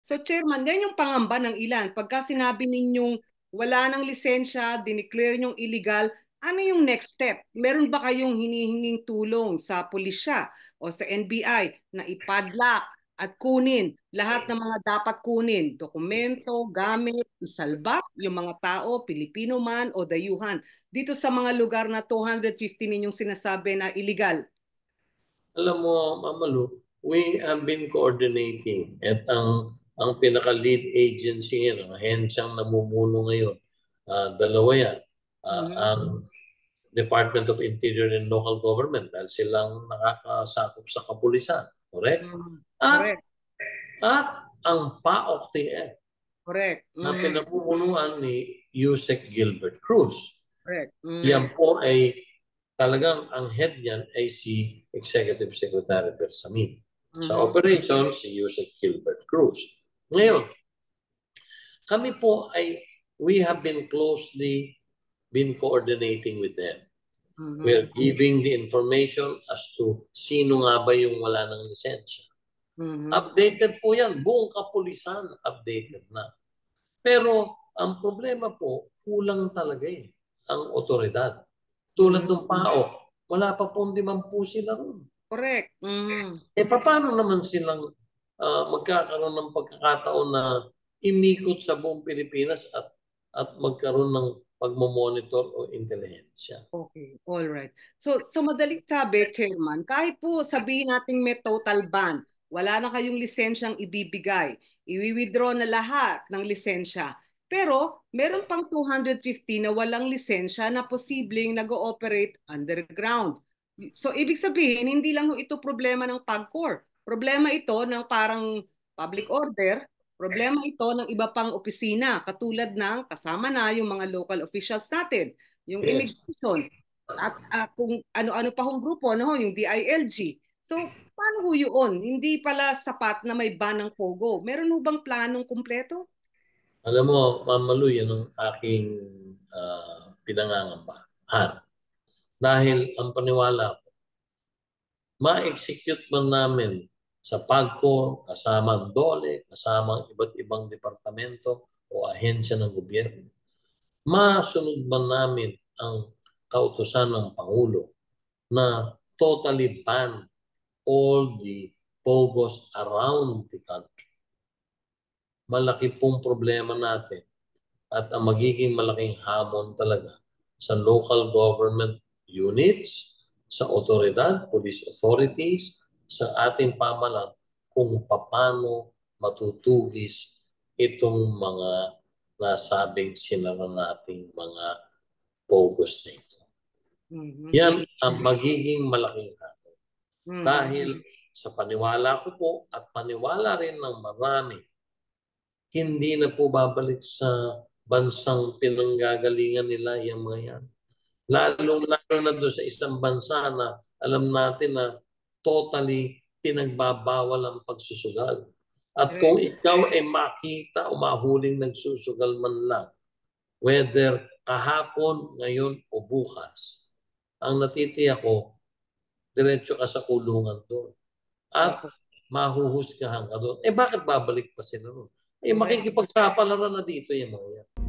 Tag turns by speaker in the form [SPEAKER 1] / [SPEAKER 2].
[SPEAKER 1] So Chairman, yan yung pangamba ng ilan. Pagka sinabi ninyong wala ng lisensya, dineclare nyong illegal, ano yung next step? Meron ba kayong hinihinging tulong sa pulisya o sa NBI na ipadlock at kunin lahat ng mga dapat kunin, dokumento, gamit, isalba yung mga tao, Pilipino man o dayuhan, dito sa mga lugar na 250 ninyong sinasabi na illegal?
[SPEAKER 2] Alam mo, Mamalu, we have been coordinating at ang pinaka-lead agency yan, ang ahensyang namumuno ngayon, dalawa yan. Ang Department of Interior and Local Government dahil silang nakakasakop sa kapulisan. Correct? At,
[SPEAKER 1] Correct.
[SPEAKER 2] at ang PAOK-TF
[SPEAKER 1] Correct.
[SPEAKER 2] na pinamumunuan ni Yusek Gilbert Cruz.
[SPEAKER 1] Correct.
[SPEAKER 2] Yan po ay talagang ang head niyan ay si Executive Secretary Bersamin. Sa operations, si Yusek Gilbert Cruz. Ngayon, kami po ay we have been coordinating with them. We're giving the information as to sino nga ba yung wala ng lisensya. Updated po yan. Buong kapulisan updated na. Pero ang problema po, kulang talaga ang otoridad. Tulad ng PAO, wala pa pong 10 sila ron.
[SPEAKER 1] Correct.
[SPEAKER 2] Paano naman silang magkakaroon ng pagkakataon na imikot sa buong Pilipinas at magkaroon ng pagmamonitor o intelihensya?
[SPEAKER 1] Okay, all right. So madaling sabi, Chairman, kahit po sabihin nating may total ban, wala na kayong lisensyang ibibigay, i-withdraw na lahat ng lisensya. Pero meron pang 250 na walang lisensya na posibleng nag-ooperate underground. So ibig sabihin, hindi lang ito problema ng PAGCOR. Problema ito ng parang public order, problema ito ng iba pang opisina, katulad ng kasama na yung mga local officials natin, yung immigration, at kung ano-ano pa hong grupo, no, yung DILG. So, paano ho yun? Hindi pala sapat na may ban ng POGO. Meron ho bang planong kumpleto?
[SPEAKER 2] Alam mo, Mamalu, yan ang aking pinangangambahan. Dahil ang paniwala ko, ma-execute man namin sa PAGCOR, kasama ang DOLE, kasama ang iba't ibang departamento o ahensya ng gobyerno, masunod man namin ang kautusan ng Pangulo na totally ban all the POGOs around the country. Malaki pong problema natin at ang magiging malaking hamon talaga sa local government units, sa otoridad, police authorities, sa ating pamalan kung paano matutugis itong mga nasabing sinara nating mga POGOs na ito. Yan ang magiging malaking hamon. Dahil sa paniwala ko po at paniwala rin ng marami, hindi na po babalik sa bansang pinanggagalingan nila yung mga yan. Lalo na doon sa isang bansa na alam natin na totally pinagbabawal ang pagsusugal. At kung ikaw ay makita o mahuling nagsusugal man lang, whether kahapon, ngayon o bukas, ang natitiyak ko, diretso ka sa kulungan doon. At mahuhusgahan ka doon. Bakit babalik pa sila doon? Makikipagsapalaran na dito yung mga yan.